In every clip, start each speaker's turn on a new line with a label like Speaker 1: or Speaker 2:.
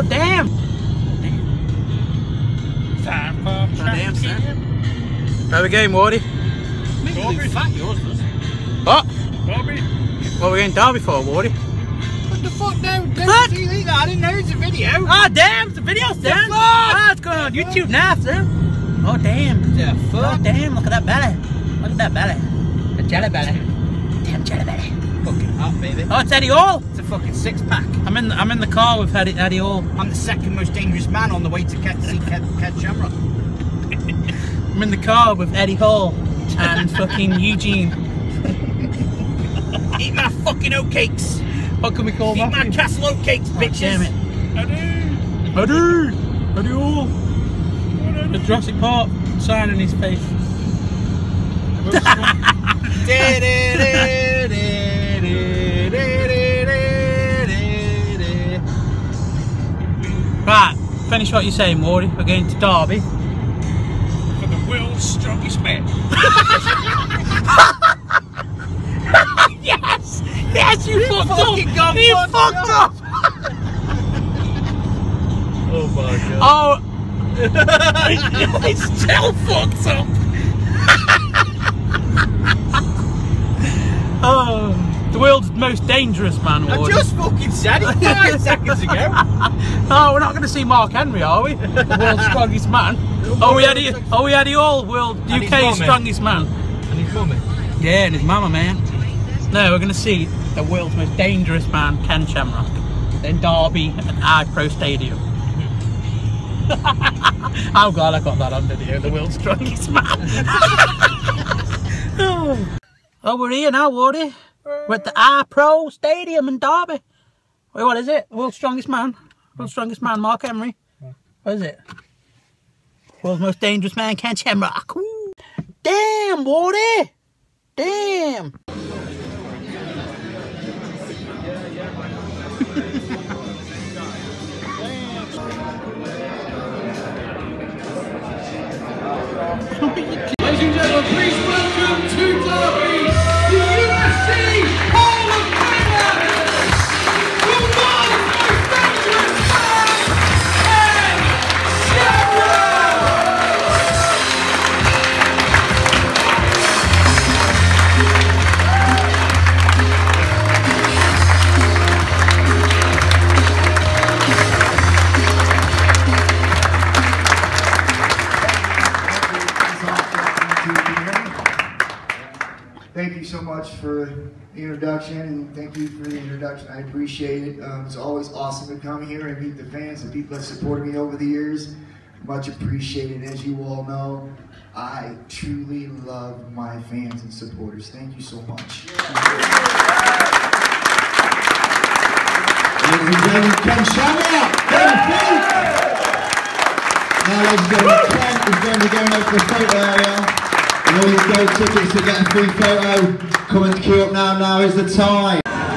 Speaker 1: Oh damn!
Speaker 2: Time for
Speaker 1: Damn, son. How we going, Wardy?
Speaker 2: Derby.
Speaker 1: Fat yours does. What?
Speaker 2: Derby.
Speaker 1: What are we going Derby for, Wardy?
Speaker 2: What the fuck now?
Speaker 1: Fuck!
Speaker 2: I didn't know it's a video.
Speaker 1: Oh damn, it's a video, son! Oh, it's going on YouTube now, son. Oh damn.
Speaker 2: The fuck?
Speaker 1: Oh damn, look at that belly. Look at that belly. The jelly belly. Damn jelly belly.
Speaker 2: Fucking hot, baby.
Speaker 1: Oh, it's Eddie Hall.
Speaker 2: It's a fucking six-pack.
Speaker 1: I'm in the car with Eddie Hall.
Speaker 2: I'm the second most dangerous man on the way to see Ken Shamrock.
Speaker 1: I'm in the car with Eddie Hall and fucking Eugene.
Speaker 2: Eat my fucking oatcakes.
Speaker 1: What can we call that?
Speaker 2: Eat my castle oatcakes, bitches.
Speaker 1: Damn it. Eddie Hall. The Jurassic Park sign in his face. Right, finish what you're saying, Wardy. We're going to Derby.
Speaker 2: For the world's strongest man.
Speaker 1: Yes! Yes, you fucked up!
Speaker 2: Got
Speaker 1: You fucked up!
Speaker 2: Oh my god.
Speaker 1: Oh! It's still fucked up! Oh, the world's most dangerous man,
Speaker 2: I
Speaker 1: Wardy.
Speaker 2: just fucking said it 5 seconds ago.
Speaker 1: Oh, we're not going to see Mark Henry, are we? The world's strongest man. Oh, we had Eddie Hall, world
Speaker 2: And his
Speaker 1: UK's
Speaker 2: mummy.
Speaker 1: strongest man.
Speaker 2: And his mummy.
Speaker 1: Yeah, and his mama, man. No, we're going to see the world's most dangerous man, Ken Shamrock, in Derby at iPro Stadium. I'm glad I got that on video, the world's strongest man. Oh, we're here now, Wardy. We're at the iPro Stadium in Derby. Wait, what is it? World's strongest man? World's strongest man, Mark Henry. What is it? World's most dangerous man, Ken Shamrock. Ooh. Damn, Wardy! Damn!
Speaker 3: Ladies and gentlemen, please welcome to Derby, the UFC Hall of Famer, the world's most dangerous man, Ken Shamrock!
Speaker 4: Thank you so much for the introduction, and thank you for the introduction. I appreciate it. It's always awesome to come here and meet the fans and people that supported me over the years. Much appreciated. As you all know, I truly love my fans and supporters. Thank you so much.
Speaker 5: Ladies and gentlemen, Ken Shamrock! Now, ladies and gentlemen, Ken is going to be going over to the photo area. And all your gold tickets to get a free photo, come and queue up now. Now is the time.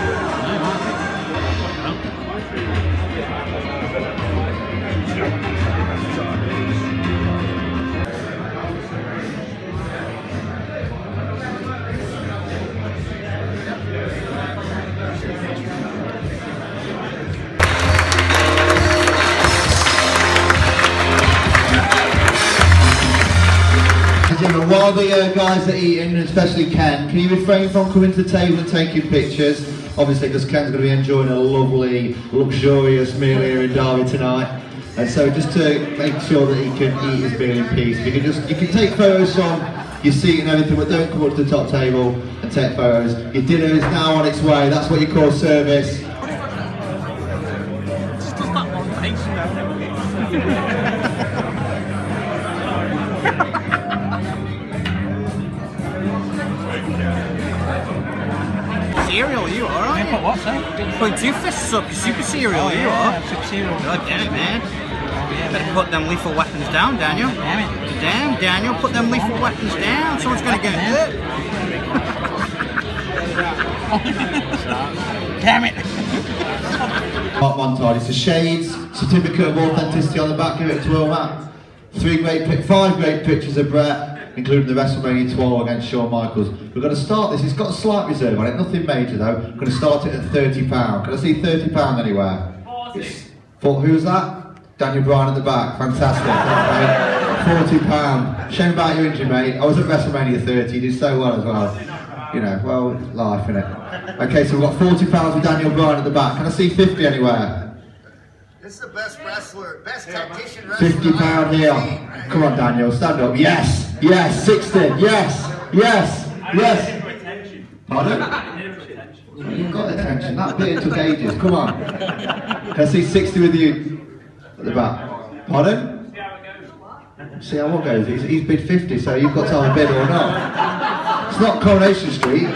Speaker 5: While the guys are eating, especially Ken, can you refrain from coming to the table and taking pictures? Obviously, because Ken's going to be enjoying a lovely, luxurious meal here in Derby tonight. And so just to make sure that he can eat his meal in peace, you can take photos from your seat and everything, but don't come up to the top table and take photos. Your dinner is now on its way. That's what you call service.
Speaker 2: Cereal, you alright?
Speaker 1: Put what, sir?
Speaker 2: Put two fists up, super cereal, you are.
Speaker 1: Super cereal.
Speaker 2: God damn it, man. Better put them lethal weapons down, Daniel.
Speaker 1: Damn it.
Speaker 2: Damn, Daniel, put them lethal weapons down. Someone's gonna get hurt.
Speaker 1: Damn it.
Speaker 5: Part montage. It's a Shades certificate of authenticity on the back. Give it to Will, Matt. 5 great pictures of Brett, including the WrestleMania 12 against Shawn Michaels. We're going to start this. It's got a slight reserve on it, nothing major though. We're going to start it at £30. Can I see £30 anywhere? 40. Who's that? Daniel Bryan at the back. Fantastic. £40. Shame about your injury, mate. I was at WrestleMania 30. You did so well as well. You know, well, it's life, innit? Okay, so we've got £40 with Daniel Bryan at the back. Can I see 50 anywhere?
Speaker 4: This is the best wrestler, best tactician wrestler.
Speaker 5: £50 here. Come on, Daniel, stand up. Yes, yes, 60. Yes, yes, yes. Pardon? You've got attention. That bit took ages. Come on. Can I see 60 with you at the back? Pardon? See how it goes. He's bid 50, so you've got to have a bid or not. It's not Coronation Street.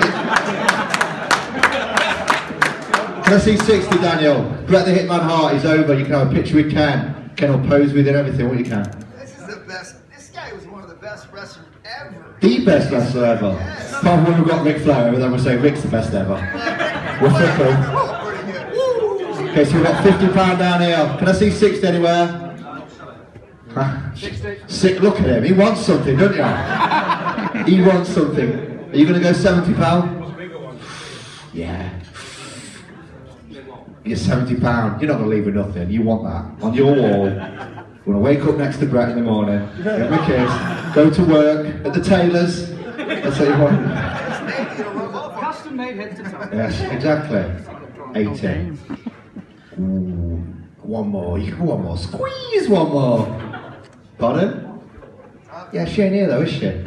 Speaker 5: Can I see 60, Daniel? Bret the Hitman Hart is over. You can have a picture with Ken. Ken will pose with it and everything. What you can.
Speaker 4: This is the best. This guy was one of the best wrestlers ever.
Speaker 5: The best wrestler ever.
Speaker 4: Yes.
Speaker 5: Apart from when we've got Ric Flair over, then we'll say Ric's the best ever. We're fickle. Okay, so we've got £50 down here. Can I see 60 anywhere? Huh? 60. Look at him. He wants something, don't you? He wants something. Are you going to go £70? Yeah. You're £70. You're not going to leave with nothing. You want that on your wall. You want to wake up next to Bret in the morning, get him a kiss, go to work at the tailor's. That's what you want.
Speaker 2: Custom made head to toe.
Speaker 5: Yes, exactly. 80. Ooh, one more. You can one more. Squeeze one more. Pardon? Yeah, she ain't here though, is she? Is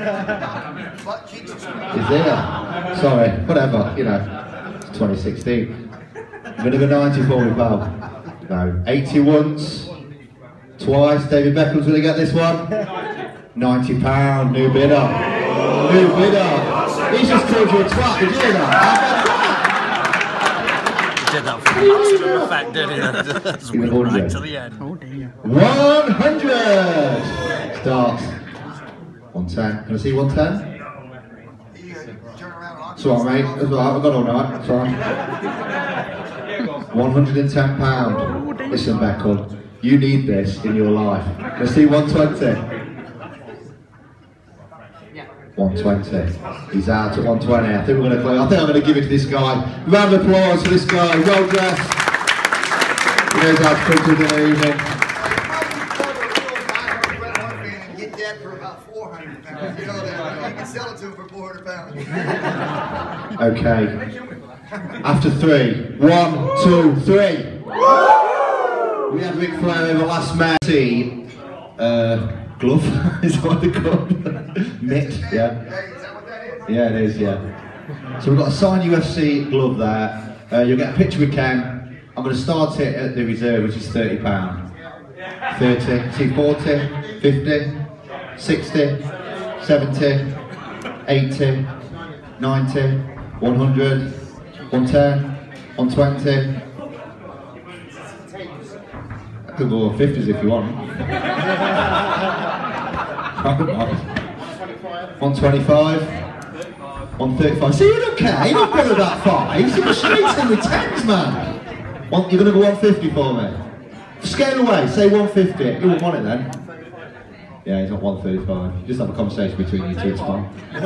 Speaker 5: there? Sorry, whatever, you know. It's 2016. I'm going to go 90 for me, pal. No. 80 once. Twice. David Beckham's going to get this one. £90. New bidder. New bidder. He's just called you a twat. Did you hear that?
Speaker 1: He did that for the maximum effect, didn't he? That's right to the end. Oh dear.
Speaker 5: 100. Starts. 110. Can I see 110? It's alright, mate. That's alright. I've got all night. It's alright. £110. Listen, Beckham, you need this in your life. Can I see 120? 120. He's out at 120. I think we're going to play. I think I'm going to give it to this guy. Round of applause for this guy. Well dressed. He knows how to come to the evening.
Speaker 4: Get that for about £400. You know that. You can sell it to him for £400.
Speaker 5: Okay. After 3. 1, 2, 3. We had Ric Flair over last match. Glove? Is that what they're called? Mitt, yeah. Yeah, it is, yeah. So we've got a signed UFC glove there. You'll get a picture with Ken. I'm going to start it at the reserve, which is £30. 30, see 40, 50, 60, 70, 80, 90, 100, 110, 120. I could go 50s if you want. 125, 135. See, you don't care, you don't bother about 5s, you go straight in with 10s, man. You're going to go 150 for me? Scale away, say 150. You wouldn't want it then. Yeah, he's not 135. Just have a conversation between you two, it's fine.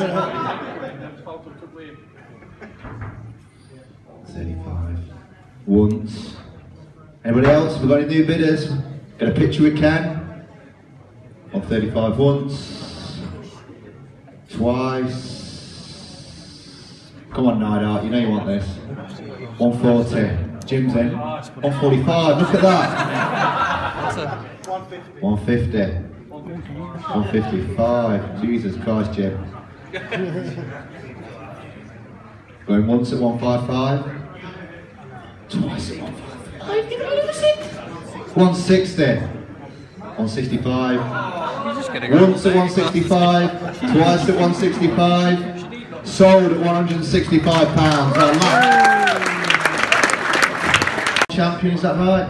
Speaker 5: 35. Once. Anybody else? We've got any new bidders? Get a picture with Ken. 135 once. Twice. Come on, Nidart, you know you want this. 140. Jim's in. 145, look at that. 150. 155. Jesus Christ, Jim. Going once at 155. Twice at 155. 160. 165. Once at 165. Twice at 165. Sold at £165. Champion, is that right?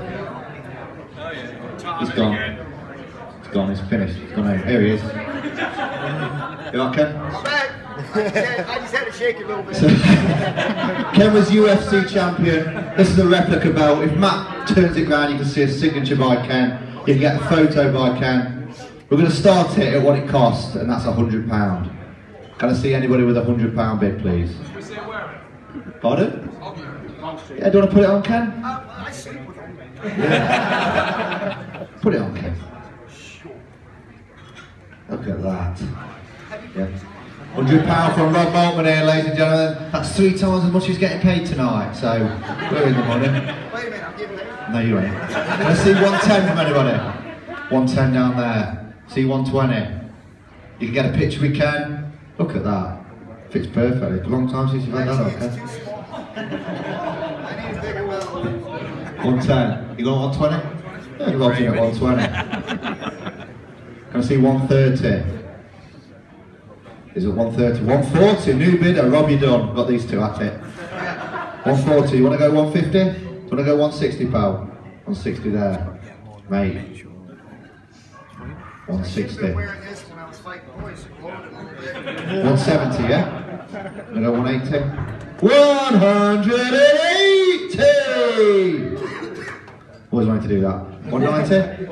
Speaker 5: He's gone. He's gone, he's finished. He's gone home. Here he is. You alright, Ken?
Speaker 4: I'm back. I just had to shake it a little bit.
Speaker 5: So, Ken was UFC champion. This is a replica belt. If Matt turns it round, you can see a signature by Ken. You can get a photo by Ken. We're going to start it at what it costs, and that's £100. Can I see anybody with a £100 bid, please?
Speaker 3: Can we see it wear it?
Speaker 5: Pardon? Yeah, do you want to put it on, Ken?
Speaker 4: I sleep with him.
Speaker 5: Yeah. Put it on, Ken. Look at that. Yeah. £100 from Rob Maltman here, ladies and gentlemen. That's 3 times as much as he's getting paid tonight, so we're in the money.
Speaker 4: Wait a minute, I'm getting paid.
Speaker 5: No, you ain't. Let's see 110 from anybody. 110 down there. See 120. You can get a picture with Ken. Look at that. Fits perfectly. It's a long time since you've had that on, Ken.
Speaker 4: I need a bigger belt.
Speaker 5: 110. You got 120? Yeah, you're lodging at 120. Can I see 130? Is it 130? 140, new bidder, Rob, you done. Got these two at it. 140, you want to go 150? Do you want to go 160, pal? 160 there. Mate. 160. 170, yeah? You know, 180? 180! Always wanted to do that. 190?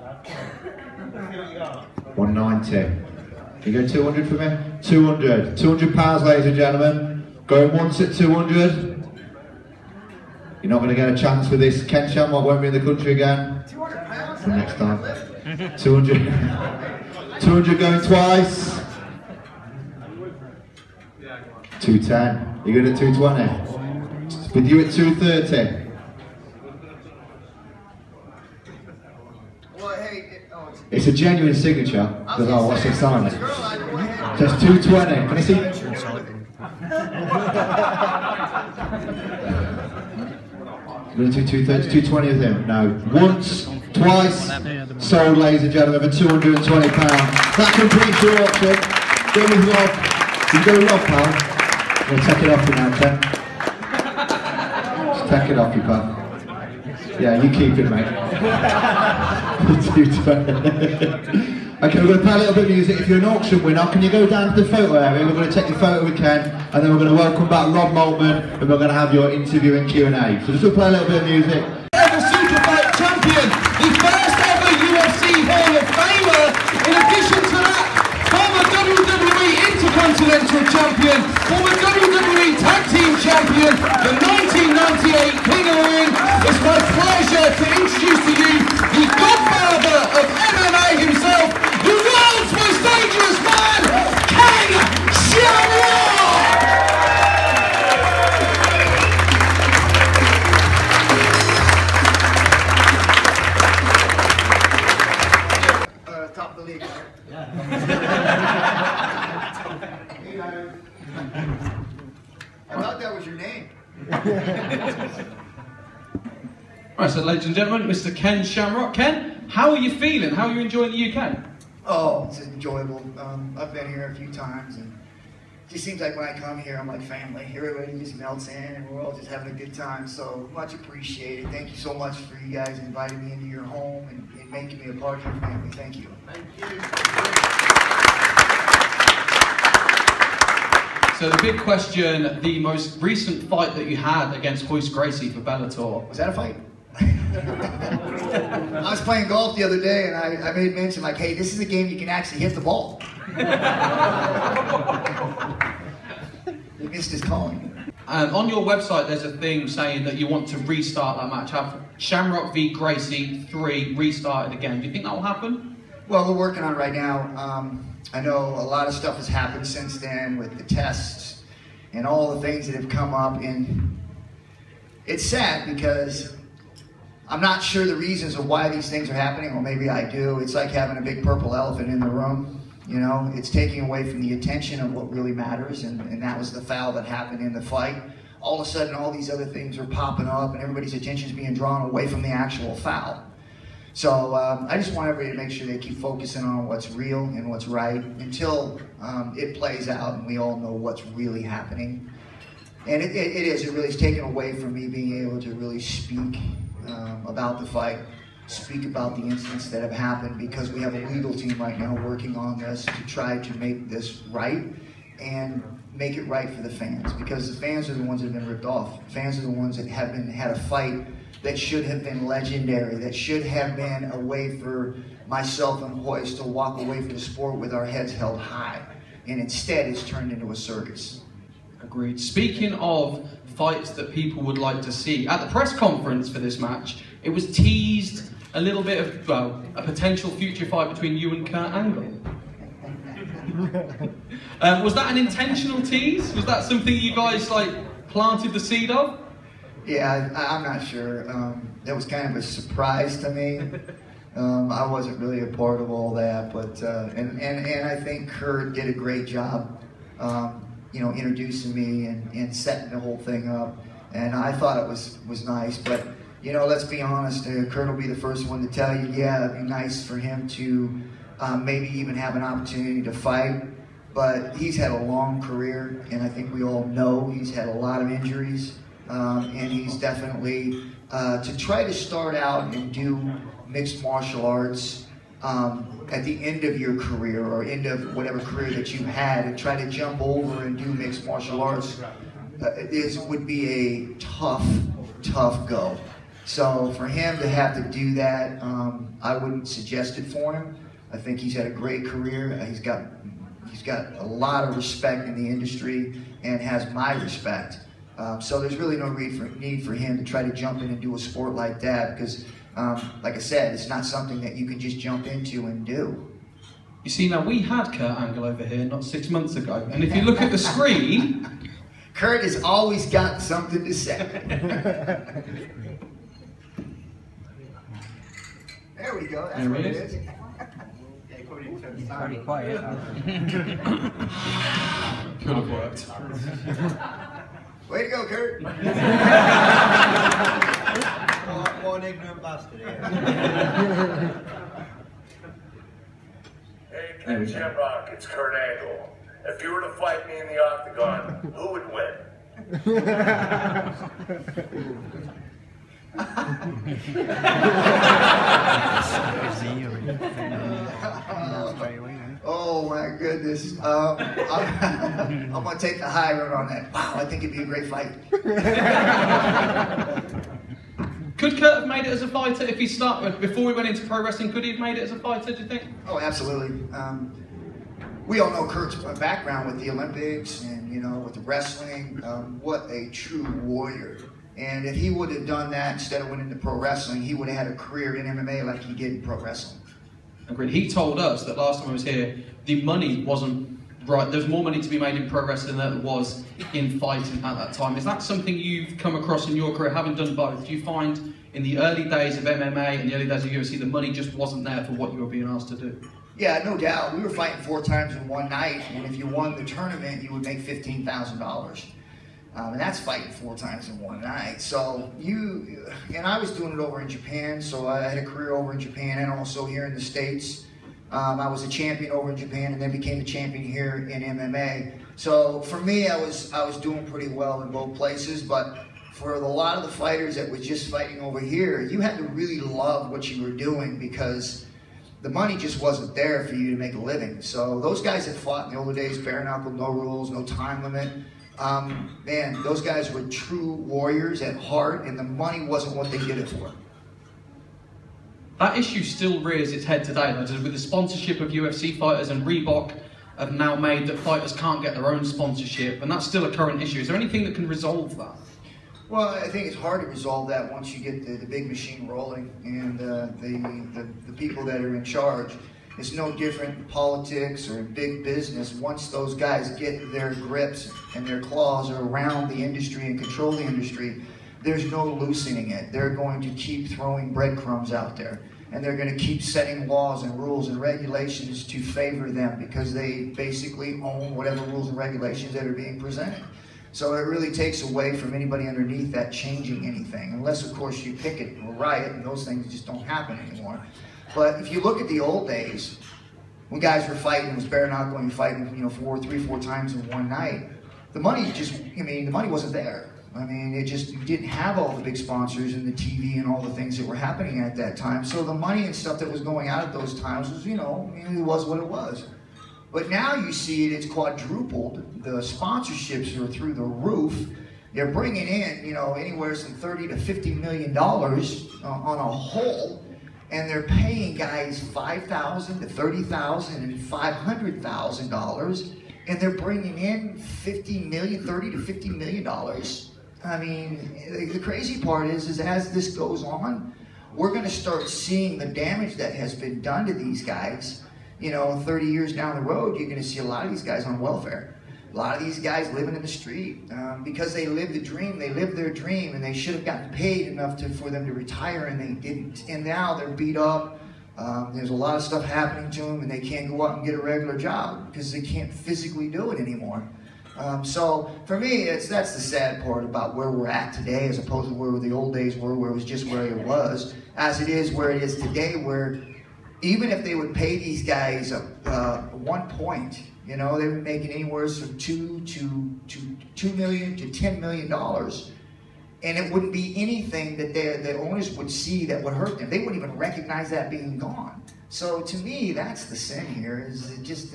Speaker 5: 190. Can you go 200 for me? 200. £200, ladies and gentlemen. Going once at 200. You're not going to get a chance with this. Ken Shamrock won't be in the country again.
Speaker 4: 200 pounds?
Speaker 5: For next time. 200. 200 going twice. 210. You're good at 220. With you at 230.
Speaker 4: Well, hey,
Speaker 5: It's a genuine signature because I watched it sign it. Just 220. Can I see? You're going to do 230, 220 with him? No. Once, twice, sold, ladies and gentlemen, for £220. That completes your auction. Go with Rob. You go with Rob, pal. I'm going to take it off you now, Ken. Just take it off you, pal. Yeah, you keep it, mate. Okay, we're going to play a little bit of music. If you're an auction winner, can you go down to the photo area? We're going to take your photo with Ken, and then we're going to welcome back Rob Maltman, and we're going to have your interview and Q&A. So just play a little bit of music.
Speaker 3: Ever Superfight champion, the first ever UFC Hall of Famer. In addition to that, former WWE Intercontinental Champion, former WWE Tag Team Champion, the 1998 King of the Ring. It's my pleasure to introduce to you the godfather of MMA himself, the world's most dangerous man, Ken Shamrock!
Speaker 4: Top of the league. I thought that was your name.
Speaker 3: Right, so ladies and gentlemen, Mr. Ken Shamrock. Ken, how are you feeling? How are you enjoying the UK?
Speaker 4: Oh, it's enjoyable. I've been here a few times, and it just seems like when I come here, I'm like family. Everybody just melts in, and we're all just having a good time. So much appreciated. Thank you so much for you guys inviting me into your home and making me a part of your family. Thank you. Thank you.
Speaker 3: So the big question, the most recent fight that you had against Royce Gracie for Bellator.
Speaker 4: Was that a fight? I was playing golf the other day, and I made mention like, hey, this is a game you can actually hit the ball. He missed his calling.
Speaker 3: And on your website, there's a thing saying that you want to restart that match. Have Shamrock v Gracie 3 restarted again. Do you think that will happen?
Speaker 4: Well, we're working on it right now. I know a lot of stuff has happened since then with the tests and all the things that have come up, and it's sad because I'm not sure the reasons of why these things are happening, or maybe I do. It's like having a big purple elephant in the room. You know, it's taking away from the attention of what really matters, and that was the foul that happened in the fight. All of a sudden, all these other things are popping up, and everybody's attention is being drawn away from the actual foul. So I just want everybody to make sure they keep focusing on what's real and what's right until it plays out and we all know what's really happening. And it really is taken away from me being able to really speak about the fight, speak about the incidents that have happened, because we have a legal team right now working on this to try to make this right and make it right for the fans, because the fans are the ones that have been ripped off. Fans are the ones that have had a fight that should have been legendary, that should have been a way for myself and Royce to walk away from the sport with our heads held high. And instead, it's turned into a circus.
Speaker 3: Agreed. Speaking of fights that people would like to see, at the press conference for this match,
Speaker 6: it was teased a little bit of, well, a potential future fight between you and Kurt Angle. Was that an intentional tease? Was that something you guys like planted the seed of?
Speaker 4: Yeah, I'm not sure. That was kind of a surprise to me. I wasn't really a part of all that, but and I think Kurt did a great job, you know, introducing me and setting the whole thing up. And I thought it was nice, but you know, let's be honest. Kurt will be the first one to tell you, yeah, it'd be nice for him to maybe even have an opportunity to fight. But he's had a long career, and I think we all know he's had a lot of injuries. And he's definitely, to try to start out and do mixed martial arts at the end of your career or end of whatever career that you had, and try to jump over and do mixed martial arts would be a tough go. So for him to have to do that, I wouldn't suggest it for him. I think he's had a great career. He's got a lot of respect in the industry and has my respect. So there's really no need for him to try to jump in and do a sport like that, because, like I said, it's not something that you can just jump into and do.
Speaker 6: You see, now we had Kurt Angle over here not 6 months ago, and if you look at the screen...
Speaker 4: Kurt has always got something to say. There we go, that's what it is.
Speaker 2: Pretty quiet.
Speaker 6: Could have worked.
Speaker 4: Way to go, Kurt.
Speaker 2: One ignorant bastard here.
Speaker 7: Hey, Ken Shamrock, it's Kurt Angle. If you were to fight me in the octagon, who would win?
Speaker 4: Oh my goodness. I'm going to take the high road on that. Wow, I think it'd be a great fight.
Speaker 6: Could Kurt have made it as a fighter if he started, before we went into pro wrestling, could he have made it as a fighter, do you think?
Speaker 4: Oh, absolutely. We all know Kurt's background with the Olympics and, you know, with the wrestling. What a true warrior. And if he would have done that instead of went into pro wrestling, he would have had a career in MMA like he did in pro wrestling.
Speaker 6: Agreed. He told us that last time I was here, the money wasn't right. There's more money to be made in pro wrestling than there was in fighting at that time. Is that something you've come across in your career, having done both? Do you find in the early days of MMA and the early days of UFC, the money just wasn't there for what you were being asked to do?
Speaker 4: Yeah, no doubt. We were fighting 4 times in one night, and if you won the tournament, you would make $15,000. And that's fighting 4 times in one night. So and I was doing it over in Japan, so I had a career over in Japan and also here in the States. I was a champion over in Japan and then became a champion here in MMA. So for me, I was doing pretty well in both places, but for a lot of the fighters that were just fighting over here, you had to really love what you were doing, because the money just wasn't there for you to make a living. So those guys that fought in the older days, bare knuckle, no rules, no time limit, man, those guys were true warriors at heart, and the money wasn't what they did it for.
Speaker 6: That issue still rears its head today, though, with the sponsorship of UFC fighters, and Reebok have now made that fighters can't get their own sponsorship, and that's still a current issue. Is there anything that can resolve that?
Speaker 4: Well, I think it's hard to resolve that once you get the big machine rolling and the people that are in charge. It's no different in politics or in big business. Once those guys get their grips and their claws around the industry and control the industry, there's no loosening it. They're going to keep throwing breadcrumbs out there, and they're going to keep setting laws and rules and regulations to favor them, because they basically own whatever rules and regulations that are being presented. So it really takes away from anybody underneath that changing anything, unless of course you picket or riot, and those things just don't happen anymore. But if you look at the old days, when guys were fighting, it was bare knuckle and fighting, 3, 4 times in one night, the money the money wasn't there. I mean, you didn't have all the big sponsors and the TV and all the things that were happening at that time. So the money and stuff that was going out at those times was, it was what it was. But now you see it's quadrupled. The sponsorships are through the roof. They're bringing in, anywhere from $30 to $50 million on a whole, and they're paying guys $5,000 to $30,000 and $500,000, and they're bringing in $30 to $50 million. I mean, the crazy part is as this goes on, we're going to start seeing the damage that has been done to these guys. You know, 30 years down the road, you're going to see a lot of these guys on welfare. A lot of these guys living in the street because they lived the dream. They lived their dream, and they should have gotten paid enough for them to retire, and they didn't. And now they're beat up. There's a lot of stuff happening to them, and they can't go out and get a regular job because they can't physically do it anymore. So for me, that's the sad part about where we're at today, as opposed to where the old days were, where it was just where it was, as it is where it is today, where even if they would pay these guys 1 point, you know, they were making anywhere from $2 million to $10 million, and it wouldn't be anything that the owners would see that would hurt them. They wouldn't even recognize that being gone. So to me, that's the sin here. Is it just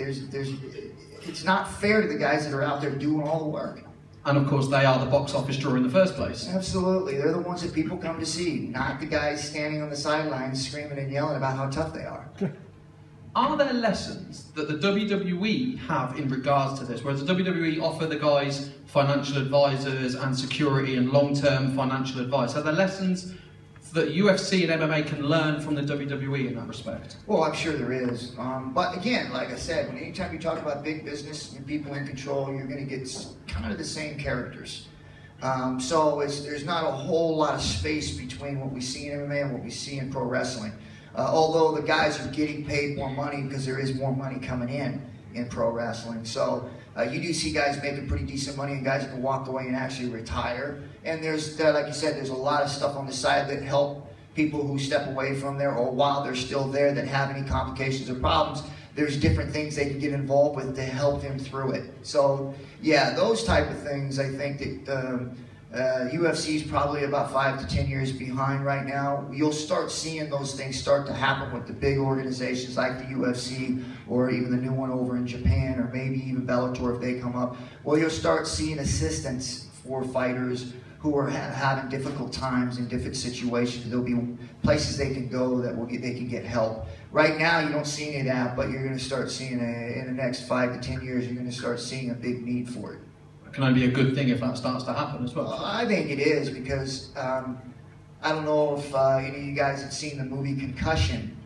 Speaker 4: it's not fair to the guys that are out there doing all the work.
Speaker 6: And of course, they are the box office draw in the first place.
Speaker 4: Absolutely, they're the ones that people come to see, not the guys standing on the sidelines screaming and yelling about how tough they are.
Speaker 6: Are there lessons that the WWE have in regards to this? Whereas the WWE offer the guys financial advisors and security and long-term financial advice. Are there lessons that UFC and MMA can learn from the WWE in that respect?
Speaker 4: Well, I'm sure there is. But again, like I said, anytime you talk about big business and people in control, you're going to get kind of the same characters. So there's not a whole lot of space between what we see in MMA and what we see in pro wrestling. Although the guys are getting paid more money because there is more money coming in pro wrestling. So you do see guys making pretty decent money and guys can walk away and actually retire. And there's, like you said, there's a lot of stuff on the side that help people who step away from there or while they're still there that have any complications or problems. There's different things they can get involved with to help them through it. So yeah, those type of things, I think that UFC is probably about 5 to 10 years behind right now. You'll start seeing those things start to happen with the big organizations like the UFC or even the new one over in Japan or maybe even Bellator if they come up. Well, you'll start seeing assistance for fighters who are having difficult times in different situations. There'll be places they can go that they can get help. Right now, you don't see any of that, but you're going to start seeing in the next 5 to 10 years, you're going to start seeing a big need for it.
Speaker 6: Can only be a good thing if that starts to happen as well.
Speaker 4: I think it is because I don't know if any of you guys have seen the movie Concussion.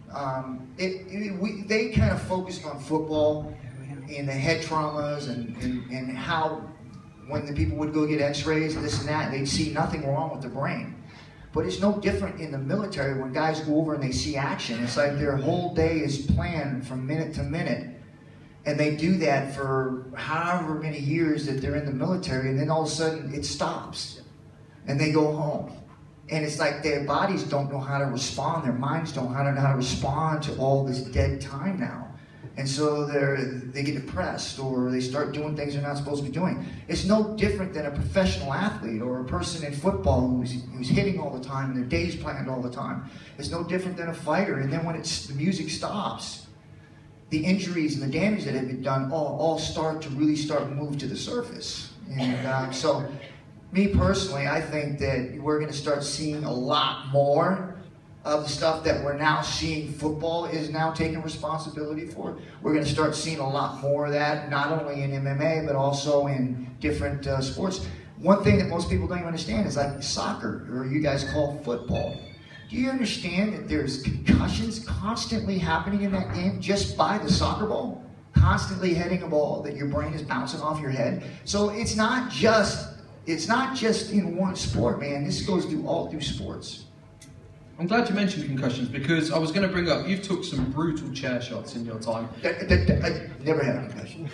Speaker 4: They kind of focused on football and the head traumas and how when the people would go get x-rays and this and that, they'd see nothing wrong with the brain. But it's no different in the military when guys go over and they see action. It's like their whole day is planned from minute to minute. And they do that for however many years that they're in the military, and then all of a sudden it stops. And they go home. And it's like their bodies don't know how to respond, their minds don't know how to respond to all this dead time now. And so they get depressed or they start doing things they're not supposed to be doing. It's no different than a professional athlete or a person in football who's hitting all the time and their day's planned all the time. It's no different than a fighter. And then when the music stops, the injuries and the damage that have been done all start to move to the surface. And so, me personally, I think that we're going to start seeing a lot more of the stuff that we're now seeing football is now taking responsibility for. We're going to start seeing a lot more of that, not only in MMA, but also in different sports. One thing that most people don't even understand is like soccer, or you guys call football. Do you understand that there's concussions constantly happening in that game just by the soccer ball? Constantly hitting a ball that your brain is bouncing off your head. So it's not just in one sport, man. This goes all through sports.
Speaker 6: I'm glad you mentioned concussions because I was going to bring up, you've took some brutal chair shots in your time.
Speaker 4: I never had a concussion.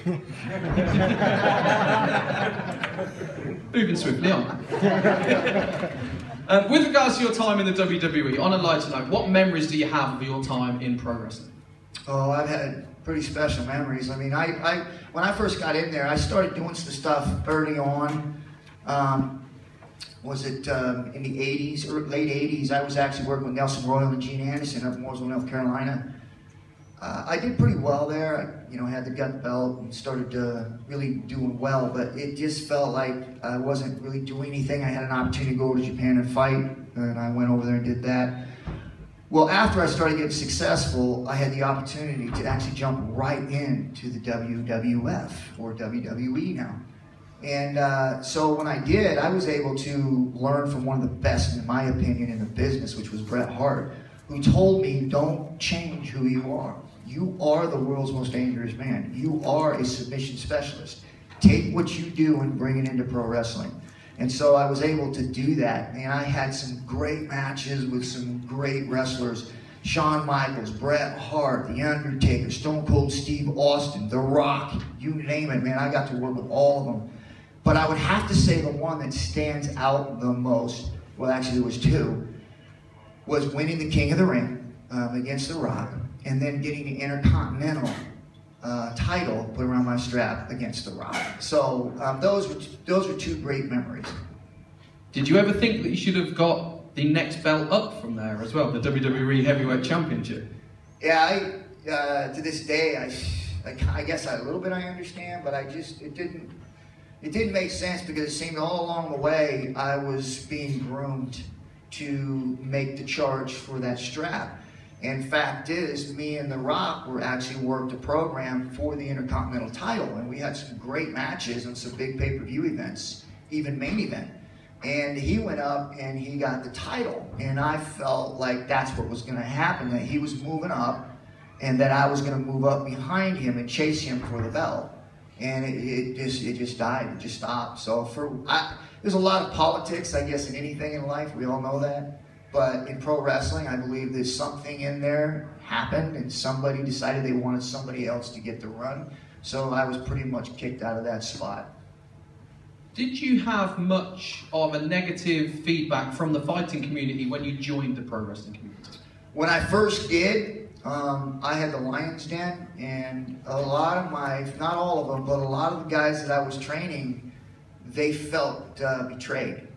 Speaker 6: Moving swiftly on. With regards to your time in the WWE, on a lighter note, what memories do you have of your time in pro wrestling?
Speaker 4: Oh, I've had pretty special memories. I mean, when I first got in there, I started doing some stuff early on. In the 80s, or late 80s, I was actually working with Nelson Royal and Gene Anderson up in Mooresville, North Carolina. I did pretty well there. I had the gut belt and started really doing well, but it just felt like I wasn't really doing anything. I had an opportunity to go to Japan and fight, and I went over there and did that. Well, after I started getting successful, I had the opportunity to actually jump right into the WWF, or WWE now. And so when I did, I was able to learn from one of the best, in my opinion, in the business, which was Bret Hart, who told me, don't change who you are. You are the world's most dangerous man. You are a submission specialist. Take what you do and bring it into pro wrestling. And so I was able to do that. And I had some great matches with some great wrestlers. Shawn Michaels, Bret Hart, The Undertaker, Stone Cold Steve Austin, The Rock, you name it, man. I got to work with all of them. But I would have to say the one that stands out the most, well actually there was two, was winning the King of the Ring against The Rock, and then getting the Intercontinental title put around my strap against The Rock. So those were two great memories.
Speaker 6: Did you ever think that you should have got the next belt up from there as well, the WWE Heavyweight Championship?
Speaker 4: Yeah, to this day, I guess a little bit I understand, but it didn't make sense because it seemed all along the way I was being groomed to make the charge for that strap. And fact is, me and The Rock were actually worked a program for the Intercontinental title, and we had some great matches and some big pay-per-view events, even main event. And he went up and he got the title, and I felt like that's what was going to happen, that he was moving up and that I was going to move up behind him and chase him for the belt. And it just died, it just stopped. So there's a lot of politics, I guess, in anything in life, we all know that. But in pro wrestling, I believe there's something in there happened and somebody decided they wanted somebody else to get the run. So I was pretty much kicked out of that spot.
Speaker 6: Did you have much of a negative feedback from the fighting community when you joined the pro wrestling community?
Speaker 4: When I first did, I had the Lion's Den, and a lot of not all of them, but a lot of the guys that I was training, they felt betrayed.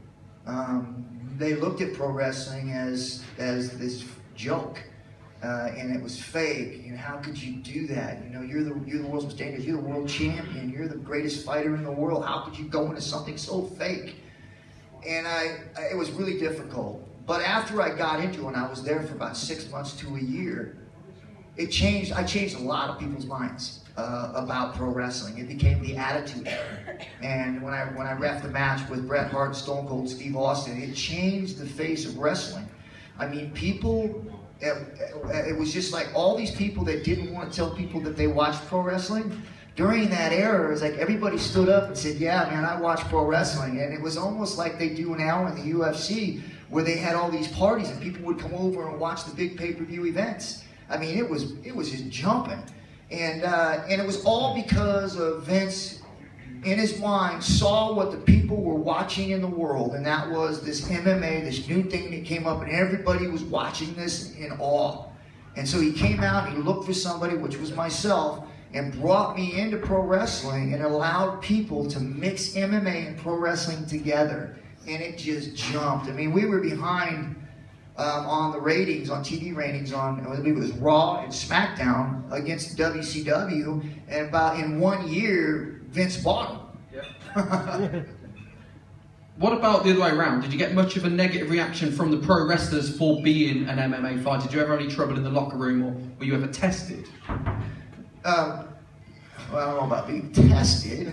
Speaker 4: They looked at pro wrestling as this joke, and it was fake. And how could you do that? You know, you're the world's most dangerous. You're the world champion. You're the greatest fighter in the world. How could you go into something so fake? And it was really difficult. But after I got into it, and I was there for about 6 months to a year, it changed. I changed a lot of people's minds about pro wrestling. It became the Attitude Era. And when I reffed the match with Bret Hart, Stone Cold Steve Austin, it changed the face of wrestling. I mean, people, it was just like all these people that didn't want to tell people that they watched pro wrestling. During that era, it was like everybody stood up and said, yeah, man, I watch pro wrestling. And it was almost like they do now in the UFC, where they had all these parties and people would come over and watch the big pay-per-view events. I mean, it was just jumping. And it was all because of Vince, in his mind, saw what the people were watching in the world, and that was this MMA, this new thing that came up, and everybody was watching this in awe. And so he came out and he looked for somebody, which was myself, and brought me into pro wrestling and allowed people to mix MMA and pro wrestling together. And it just jumped. I mean, we were behind on the ratings, on TV ratings, on, I believe it was Raw and SmackDown against WCW, and about in 1 year, Vince bought them.
Speaker 6: Yeah. What about the other way around? Did you get much of a negative reaction from the pro wrestlers for being an MMA fighter? Did you ever have any trouble in the locker room, or were you ever tested?
Speaker 4: Well, I don't know about being tested.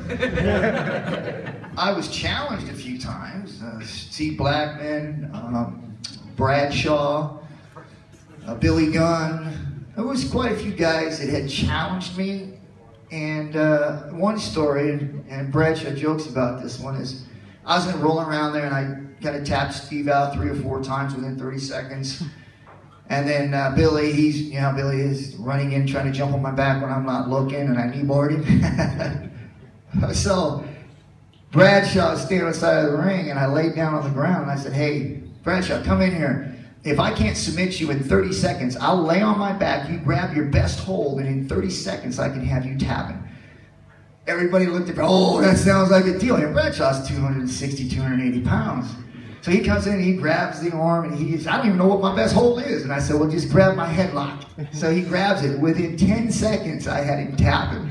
Speaker 4: I was challenged a few times. Steve Blackman, Bradshaw, Billy Gunn. There was quite a few guys that had challenged me. And one story, and Bradshaw jokes about this one, is I was rolling around there and I kind of tapped Steve out 3 or 4 times within 30 seconds. And then Billy, Billy is running in trying to jump on my back when I'm not looking, and I kneeboard him. So Bradshaw was standing on the side of the ring, and I laid down on the ground and I said, hey, Bradshaw, come in here. If I can't submit you in 30 seconds, I'll lay on my back, you grab your best hold, and in 30 seconds I can have you tapping. Everybody looked at me, oh, that sounds like a deal. And Bradshaw's 260, 280 pounds. So he comes in and he grabs the arm and he says, I don't even know what my best hold is. And I said, well, just grab my headlock. So he grabs it. Within 10 seconds, I had him tapping.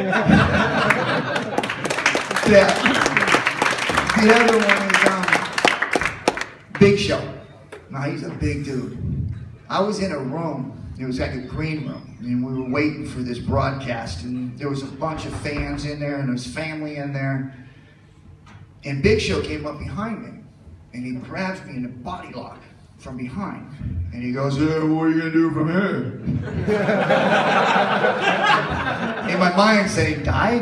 Speaker 4: Yeah. The other one is Big Show. Now, he's a big dude. I was in a room. It was like a green room. And we were waiting for this broadcast. And there was a bunch of fans in there and there was family in there. And Big Show came up behind me, and he grabs me in a body lock from behind. And he goes, what are you going to do from here? In my mind saying, die?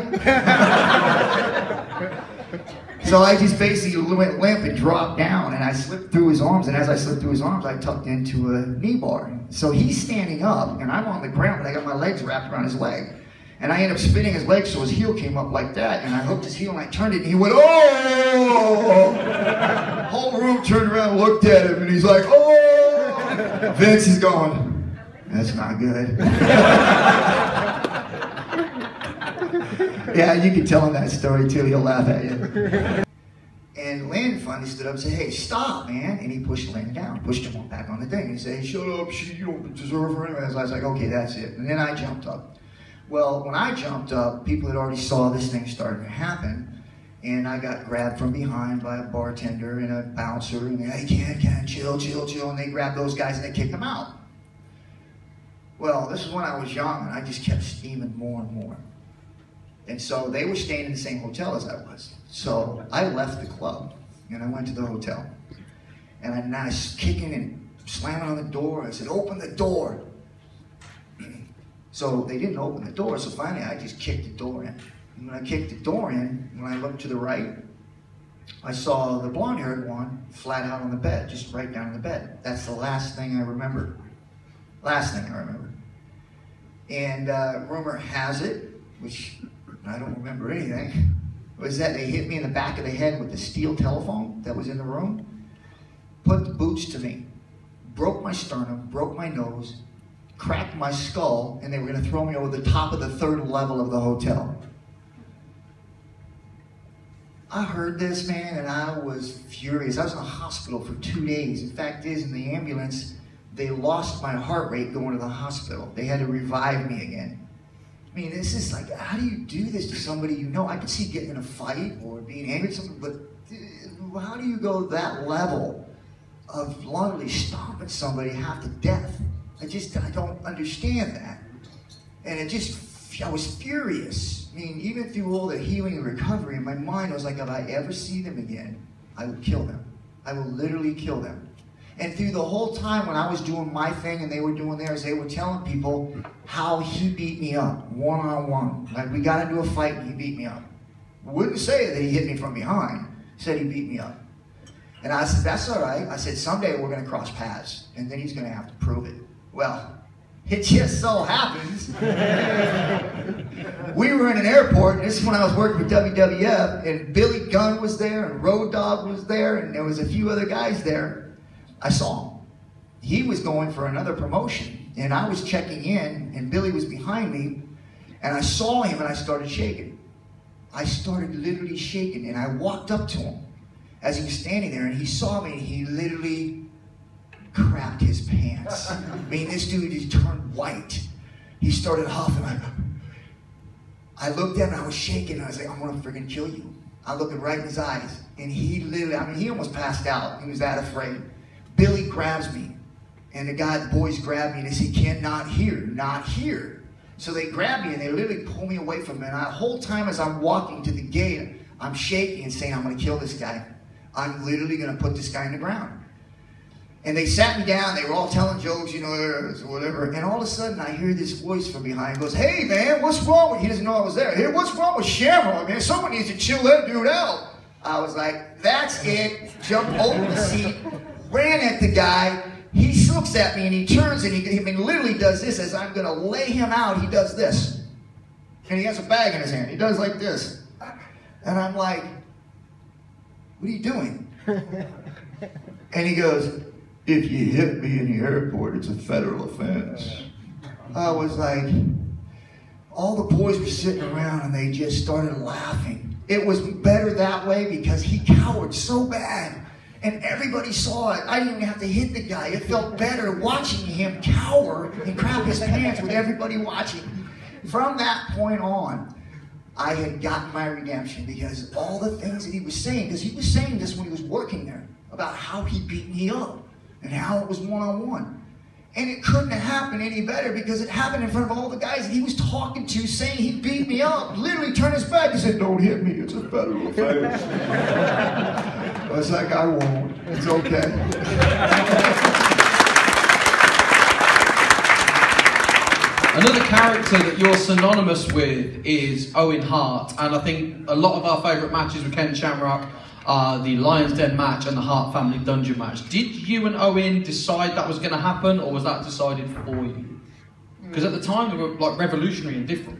Speaker 4: So I just basically went limp and dropped down, and I slipped through his arms, and as I slipped through his arms, I tucked into a knee bar. So he's standing up, and I'm on the ground, but I got my legs wrapped around his leg. And I ended up spinning his leg so his heel came up like that, and I hooked his heel and I turned it, and he went, oh! The whole room turned around and looked at him, and he's like, oh! Vince is going, that's not good. Yeah, you can tell him that story too, he'll laugh at you. And Landon finally stood up and said, hey, stop, man. And he pushed Landon down, pushed him back on the thing. And he said, hey, shut up, you don't deserve her anyway. I was like, okay, that's it. And then I jumped up. Well, when I jumped up, people had already saw this thing starting to happen. And I got grabbed from behind by a bartender and a bouncer. And they, hey, Ken, chill. And they grabbed those guys and they kicked them out. Well, this is when I was young, and I just kept steaming more and more. And so they were staying in the same hotel as I was. So I left the club, and I went to the hotel. And I was kicking and slamming on the door. I said, open the door. So they didn't open the door, so finally I just kicked the door in. And when I kicked the door in, when I looked to the right, I saw the blonde-haired one flat out on the bed, just right down in the bed. That's the last thing I remember. Last thing I remember. And rumor has it, which I don't remember anything, was that they hit me in the back of the head with the steel telephone that was in the room, put the boots to me, broke my sternum, broke my nose, cracked my skull, and they were going to throw me over the top of the 3rd level of the hotel. I heard this, man, and I was furious. I was in the hospital for 2 days. The fact is, in the ambulance, they lost my heart rate going to the hospital. They had to revive me again. I mean, this is like, how do you do this to somebody you know? I could see getting in a fight or being angry at somebody, but how do you go that level of literally stomping somebody half to death? I don't understand that. And I was furious. I mean, even through all the healing and recovery, in my mind, I was like, if I ever see them again, I will kill them. I will literally kill them. And through the whole time when I was doing my thing and they were doing theirs, they were telling people how he beat me up, one-on-one. Like, we got into a fight and he beat me up. Wouldn't say that he hit me from behind. Said he beat me up. And I said, that's all right. I said, someday we're going to cross paths, and then he's going to have to prove it. Well, it just so happens we were in an airport, and this is when I was working for WWF, and Billy Gunn was there, and Road Dogg was there, and there was a few other guys there. I saw him. He was going for another promotion, and I was checking in, and Billy was behind me, and I saw him, and I started shaking. I started literally shaking, and I walked up to him as he was standing there, and he saw me, and he literally crapped his pants. I mean, this dude just turned white. He started huffing. I looked at him, and I was shaking, and I was like, I'm gonna freaking kill you. I looked right in his eyes, and he literally, I mean, he almost passed out. He was that afraid. Billy grabs me, and the boys grab me, and they say, Ken, not here, not here. So they grab me, and they literally pull me away from him. And the whole time as I'm walking to the gate, I'm shaking and saying, I'm gonna kill this guy. I'm literally gonna put this guy in the ground. And they sat me down, they were all telling jokes, you know, whatever. And all of a sudden, I hear this voice from behind. It goes, hey, man, what's wrong with you? He doesn't know I was there. Hey, what's wrong with Shamrock, man? Someone needs to chill that dude out. I was like, that's it. Jumped over the seat, ran at the guy. He looks at me, and he turns, and he literally does this. As I'm going to lay him out, he does this. And he has a bag in his hand. He does like this. And I'm like, what are you doing? And he goes, if you hit me in the airport, it's a federal offense. I was like, all the boys were sitting around and they just started laughing. It was better that way because he cowered so bad. And everybody saw it. I didn't even have to hit the guy. It felt better watching him cower and crap his pants with everybody watching. From that point on, I had gotten my redemption because all the things that he was saying, because he was saying this when he was working there, about how he beat me up and how it was one-on-one. And it couldn't have happened any better because it happened in front of all the guys that he was talking to, saying he beat me up. Literally turned his back and said, "Don't hit me, it's a federal offense." I was like, "I won't, it's okay."
Speaker 6: Another character that you're synonymous with is Owen Hart, and I think a lot of our favourite matches with Ken Shamrock are the Lion's Den match and the Hart Family Dungeon match. Did you and Owen decide that was going to happen, or was that decided for you? Because at the time they were like revolutionary and different.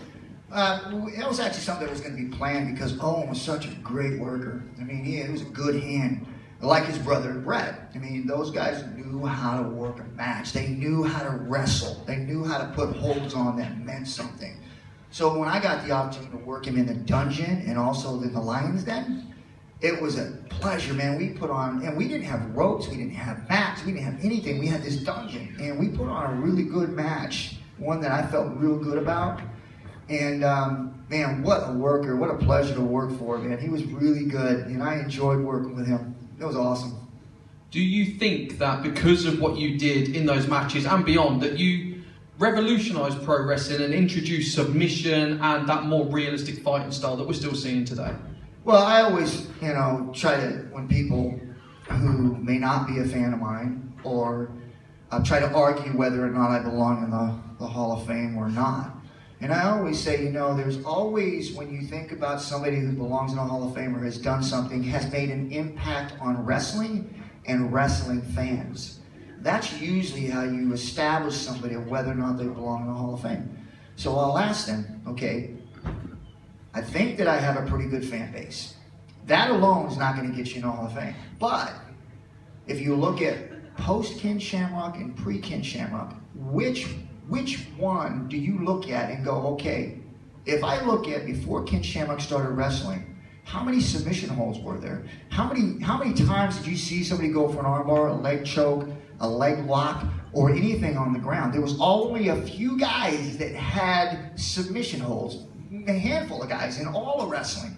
Speaker 4: It was actually something that was going to be planned because Owen was such a great worker. I mean, he was a good hand, like his brother Brett. I mean, those guys knew how to work a match. They knew how to wrestle. They knew how to put holds on that meant something. So when I got the opportunity to work him in the dungeon and also in the Lion's Den, it was a pleasure, man. We put on, and we didn't have ropes, we didn't have mats, we didn't have anything. We had this dungeon, and we put on a really good match, one that I felt real good about. And man, what a worker, what a pleasure to work for, man. He was really good, and I enjoyed working with him. It was awesome.
Speaker 6: Do you think that because of what you did in those matches and beyond, that you revolutionised pro wrestling and introduced submission and that more realistic fighting style that we're still seeing today?
Speaker 4: Well, I always, try to, when people who may not be a fan of mine, or try to argue whether or not I belong in the Hall of Fame or not. And I always say, there's always, when you think about somebody who belongs in the Hall of Fame or has done something, has made an impact on wrestling and wrestling fans. That's usually how you establish somebody of whether or not they belong in the Hall of Fame. So I'll ask them, okay, I think that I have a pretty good fan base. That alone is not going to get you in the Hall of Fame. But if you look at post-Ken Shamrock and pre-Ken Shamrock, which one do you look at and go, okay, if I look at before Ken Shamrock started wrestling, how many submission holds were there? How many times did you see somebody go for an armbar, a leg choke, a leg lock, or anything on the ground? There was only a few guys that had submission holds. A handful of guys in all of wrestling.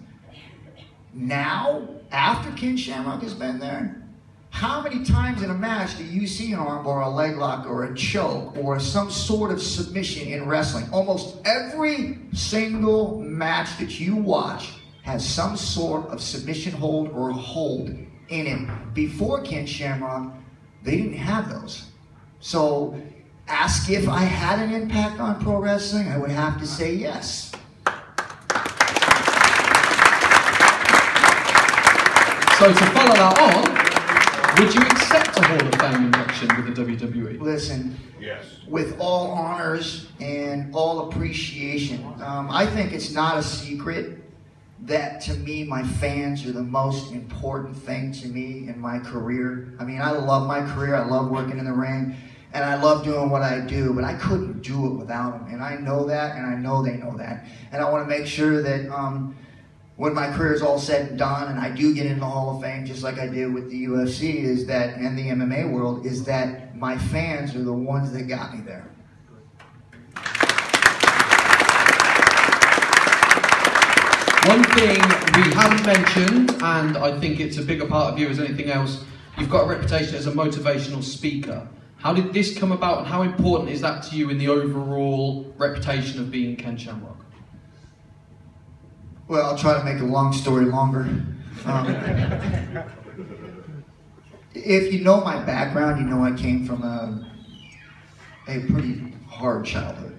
Speaker 4: Now, after Ken Shamrock has been there, how many times in a match do you see an armbar, a leg lock, or a choke, or some sort of submission in wrestling? Almost every single match that you watch has some sort of submission hold or hold in it. Before Ken Shamrock, they didn't have those. So, ask if I had an impact on pro wrestling, I would have to say yes.
Speaker 6: So to follow that on, would you accept a Hall of Fame induction with the WWE?
Speaker 4: Listen, yes. With all honors and all appreciation, I think it's not a secret that to me, my fans are the most important thing to me in my career. I mean, I love my career, I love working in the ring, and I love doing what I do, but I couldn't do it without them. And I know that, and I know they know that. And I want to make sure that when my career is all said and done, and I do get in the Hall of Fame, just like I did with the UFC, is that, and the MMA world, is that my fans are the ones that got me there.
Speaker 6: One thing we haven't mentioned, and I think it's a bigger part of you as anything else, you've got a reputation as a motivational speaker. How did this come about, and how important is that to you in the overall reputation of being Ken Shamrock?
Speaker 4: Well, I'll try to make a long story longer. If you know my background, you know I came from a pretty hard childhood.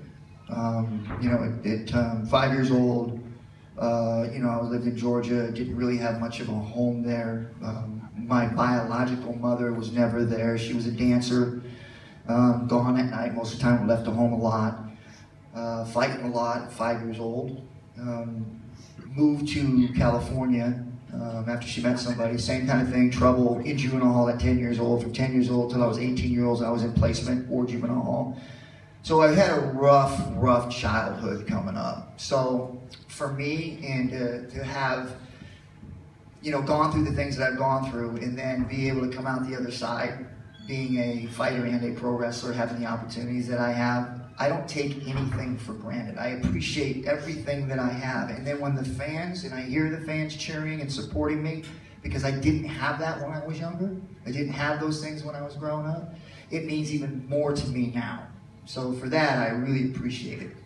Speaker 4: At 5 years old, I lived in Georgia, didn't really have much of a home there. My biological mother was never there. She was a dancer, gone at night most of the time, left the home a lot, fighting a lot at 5 years old. Moved to California after she met somebody, same kind of thing, trouble in juvenile hall at 10 years old. From 10 years old till I was 18 years old, I was in placement or juvenile hall. So I had a rough childhood coming up. So for me, and to have, gone through the things that I've gone through, and then be able to come out the other side, being a fighter and a pro wrestler, having the opportunities that I have, I don't take anything for granted. I appreciate everything that I have. And then when the fans, and I hear the fans cheering and supporting me, because I didn't have that when I was younger. I didn't have those things when I was growing up. It means even more to me now. So for that, I really appreciate it.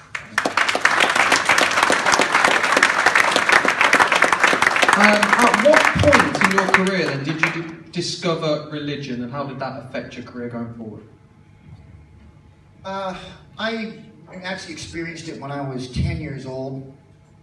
Speaker 6: At what point in your career then did you discover religion, and how did that affect your career going forward?
Speaker 4: I actually experienced it when I was 10 years old.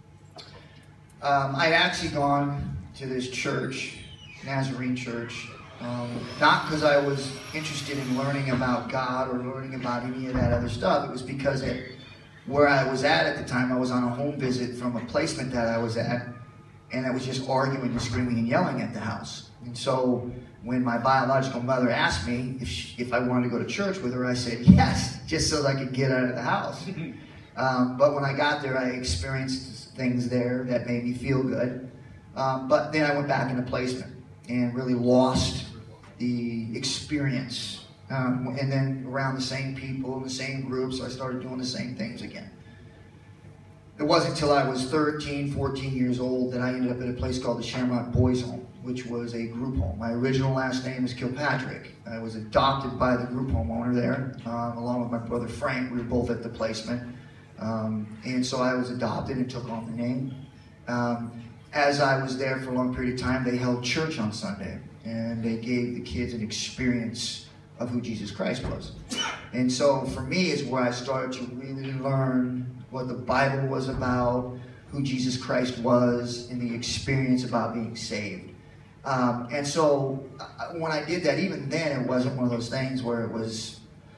Speaker 4: I'd actually gone to this church, Nazarene church, not because I was interested in learning about God or learning about any of that other stuff. It was because where I was at the time, I was on a home visit from a placement that I was at, and I was just arguing and screaming and yelling at the house. And so when my biological mother asked me if I wanted to go to church with her, I said yes, just so I could get out of the house. But when I got there, I experienced things there that made me feel good. But then I went back into placement and really lost the experience. And then around the same people, the same groups, I started doing the same things again. It wasn't until I was 13, 14 years old that I ended up at a place called the Shamrock Boys Home, which was a group home. My original last name is Kilpatrick. I was adopted by the group home owner there, along with my brother Frank. We were both at the placement. And so I was adopted and took on the name. As I was there for a long period of time, they held church on Sunday, and they gave the kids an experience of who Jesus Christ was. And so for me is where I started to really learn what the Bible was about, who Jesus Christ was, and the experience about being saved. And so when I did that, even then, it wasn't one of those things where it was,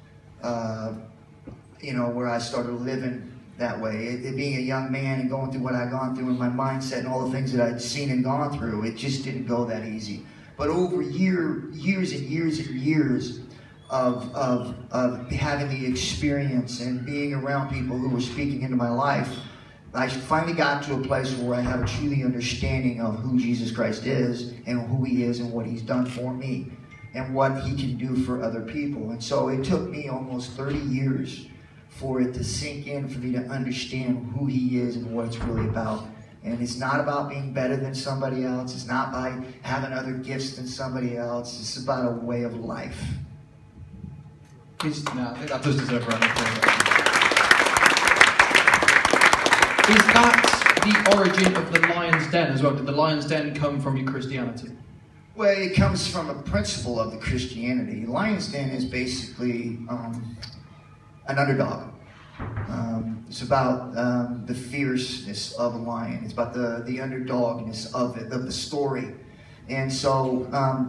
Speaker 4: where I started living that way. It being a young man and going through what I'd gone through in my mindset and all the things that I'd seen and gone through, it just didn't go that easy. But over years and years of having the experience and being around people who were speaking into my life, I finally got to a place where I have a truly understanding of who Jesus Christ is and who he is and what he's done for me and what he can do for other people. And so it took me almost 30 years for it to sink in, for me to understand who he is and what it's really about. And it's not about being better than somebody else. It's not by having other gifts than somebody else. It's about a way of life.
Speaker 6: I think that does deserve a round of applause. Is that the origin of the Lion's Den as well? Did the Lion's Den come from your Christianity?
Speaker 4: Well, it comes from a principle of the Christianity. Lion's Den is basically an underdog. It's about the fierceness of a lion. It's about the underdogness of it, of the story. And so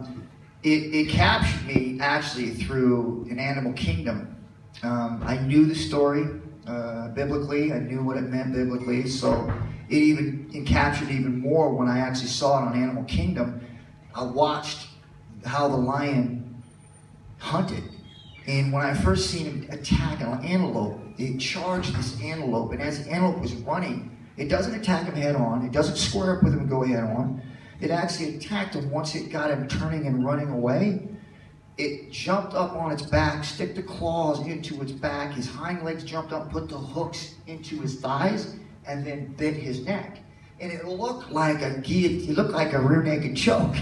Speaker 4: it captured me actually through an animal kingdom. I knew the story biblically. I knew what it meant biblically. So it captured even more when I actually saw it on Animal Kingdom. I watched how the lion hunted. And when I first seen him attack an antelope, it charged this antelope. And as the antelope was running, it doesn't attack him head on. It doesn't square up with him and go head on. It actually attacked him once it got him turning and running away. It jumped up on its back, stick the claws into its back. His hind legs jumped up, put the hooks into his thighs, and then bit his neck. And it looked like a rear naked choke.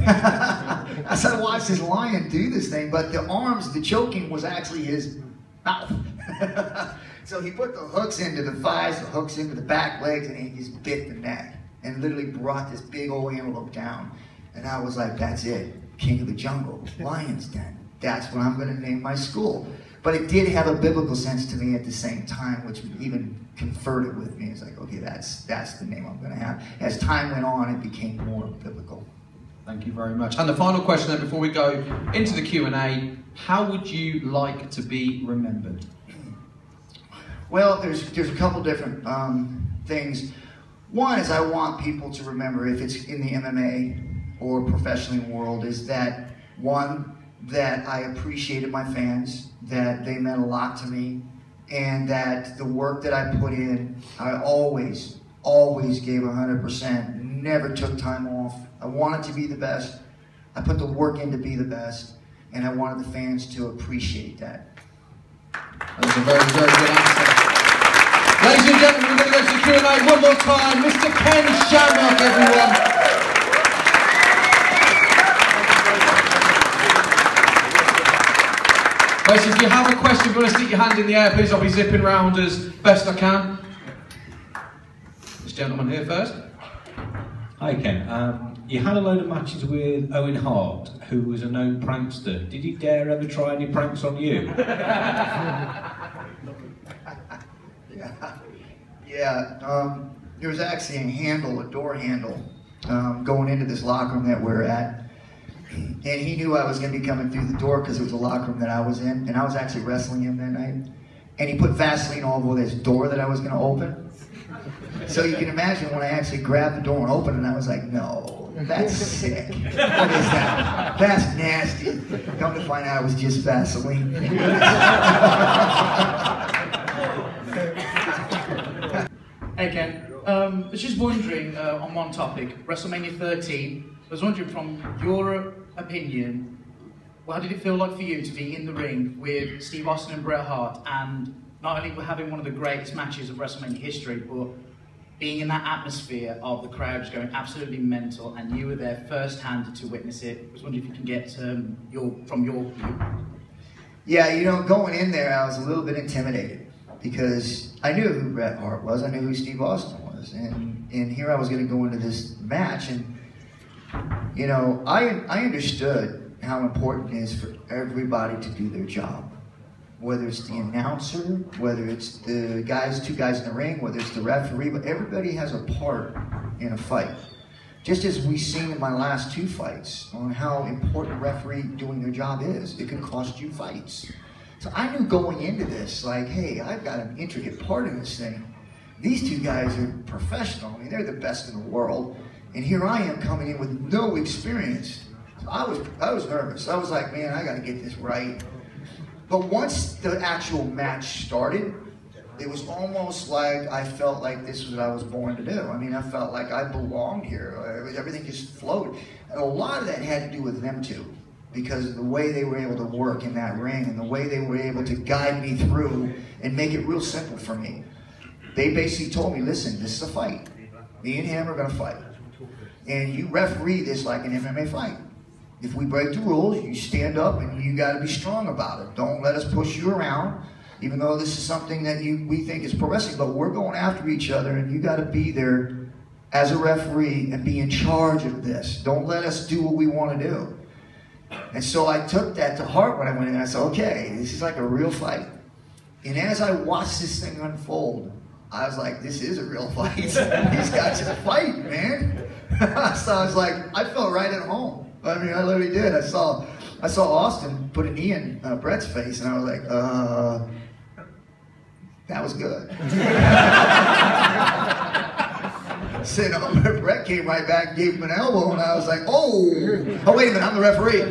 Speaker 4: As I watched this lion do this thing, but the arms, the choking was actually his mouth. So he put the hooks into the thighs, the hooks into the back legs, and he just bit the neck. And literally brought this big old antelope down. And I was like, that's it. King of the Jungle, Lion's Den. That's what I'm going to name my school. But it did have a biblical sense to me at the same time, which even conferred it with me. It's like, okay, that's the name I'm going to have. As time went on, it became more biblical.
Speaker 6: Thank you very much. And the final question then, before we go into the Q&A, how would you like to be remembered?
Speaker 4: Well, there's a couple different things. One is I want people to remember, if it's in the MMA or professional world, is that, one, that I appreciated my fans, that they meant a lot to me, and that the work that I put in, I always gave 100%, never took time off. I wanted to be the best. I put the work in to be the best, and I wanted the fans to appreciate that.
Speaker 6: That was a very, very good answer. Ladies and gentlemen, we're going to go to the Q&A one more time. Mr. Ken Shamrock, everyone. Guys, if you have a question, if you want to stick your hand in the air, please, I'll be zipping round as best I can. This gentleman here first.
Speaker 8: Hi Ken, you had a load of matches with Owen Hart, who was a known prankster. Did he dare ever try any pranks on you?
Speaker 4: There was actually a door handle, going into this locker room that we're at. And he knew I was going to be coming through the door because it was a locker room that I was in, and I was actually wrestling him that night. And he put Vaseline all over this door that I was going to open. So you can imagine when I actually grabbed the door and opened it, I was like, no, that's sick. What is that? That's nasty. Come to find out it was just Vaseline.
Speaker 9: Hey Ken, I was just wondering on one topic, WrestleMania 13. I was wondering from your opinion, how did it feel like for you to be in the ring with Steve Austin and Bret Hart, and not only having one of the greatest matches of WrestleMania history, but being in that atmosphere of the crowd just going absolutely mental, and you were there firsthand to witness it? I was wondering if you can get from your view.
Speaker 4: Yeah, you know, going in there, I was a little bit intimidated because I knew who Bret Hart was, I knew who Steve Austin was, and here I was going to go into this match, and you know, I understood how important it is for everybody to do their job. Whether it's the announcer, whether it's the two guys in the ring, whether it's the referee, but everybody has a part in a fight. Just as we've seen in my last 2 fights on how important a referee doing their job is. It can cost you fights. So I knew going into this, like, hey, I've got an intricate part in this thing. These 2 guys are professional. I mean, they're the best in the world. And here I am coming in with no experience. So I was nervous. I was like, man, I got to get this right. But once the actual match started, it was almost like I felt like this was what I was born to do. I mean, I felt like I belonged here. Everything just flowed. And a lot of that had to do with them 2, because of the way they were able to work in that ring and the way they were able to guide me through and make it real simple for me. They basically told me, listen, this is a fight. Me and him are going to fight. And you referee this like an MMA fight. If we break the rules, you stand up and you got to be strong about it. Don't let us push you around, even though this is something that we think is pro wrestling, but we're going after each other, and you got to be there as a referee and be in charge of this. Don't let us do what we want to do. And so I took that to heart when I went in. I said, okay, this is like a real fight. And as I watched this thing unfold, I was like, this is a real fight. These guys are fight, man. So I was like, I felt right at home. I mean, I literally did. I saw Austin put a knee in Bret's face, and I was like, that was good. Said, Bret came right back and gave him an elbow, and I was like, oh, wait a minute, I'm the referee.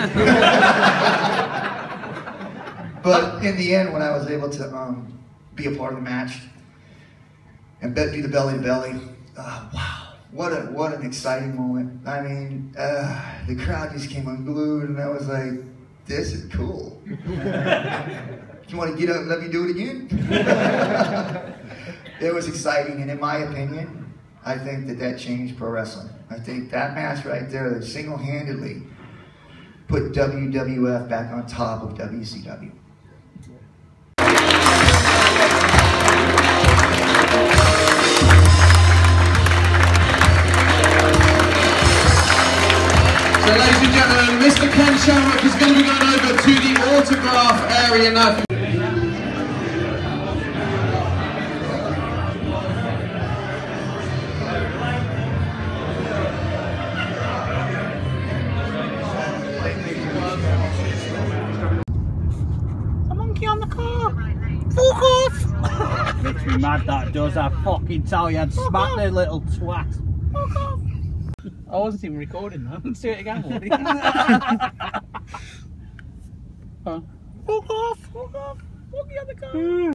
Speaker 4: But in the end, when I was able to be a part of the match and do the belly to belly, wow. What an exciting moment. I mean, the crowd just came unglued, and I was like, this is cool. You want to get up and let me do it again? It was exciting, and in my opinion, I think that changed pro wrestling. I think that match right there single-handedly put WWF back on top of WCW.
Speaker 6: So ladies and gentlemen, Mr. Ken Shamrock is going to be going over to the autograph area now.
Speaker 1: A monkey on the car! Fuck off! Makes me mad that does, I fucking tell you, I'd smack the little twat. Fuck off! I wasn't even recording that. Let's do it again, Woody. Fuck off! Fuck off! Monkey on the car!